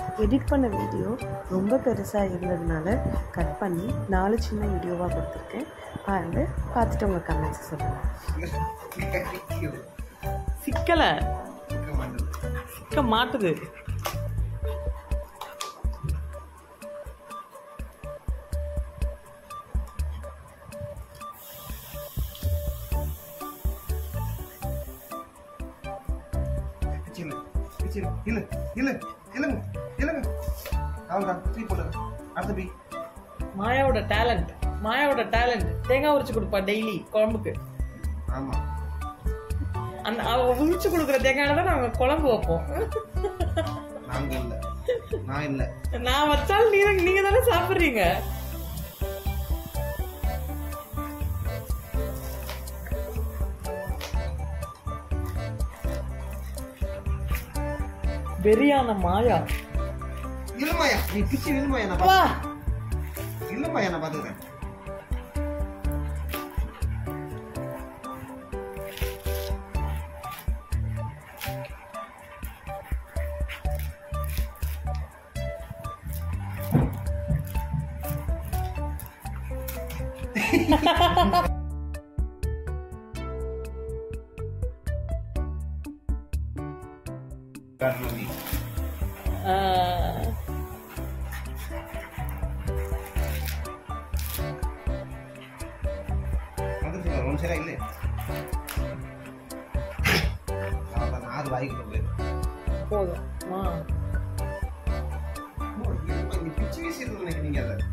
Edit பண்ண video ரொம்ப பெருசாக இருந்ததுனால கட் பண்ணி 4 சின்ன வீடியோவாக கொடுத்துருக்கேன். பாருங்கள், பார்த்துட்டு உங்கள் கமெண்ட்ஸ் சொல்லுங்கள். சிக்கலை சிக்க மாட்டுது. மாயாவோட டேலண்ட் தேங்காய் உரிச்சு கொடுப்பா டெய்லி குழம்புக்கு. ஆமா, அந்த அவ உரிச்சு கொடுக்குற தேங்காயில தான் நாங்க குழம்பு வைப்போம். நான் வச்சாலும் நீங்க தானே சாப்பிடுறீங்க. வெறியான மாயா. இல்லமாயா, நீ பிச்சு இல்லமாயா, நான் பாத்துக்கிறேன். போதும் பிச்சு வீசி நினைக்கிறீங்க.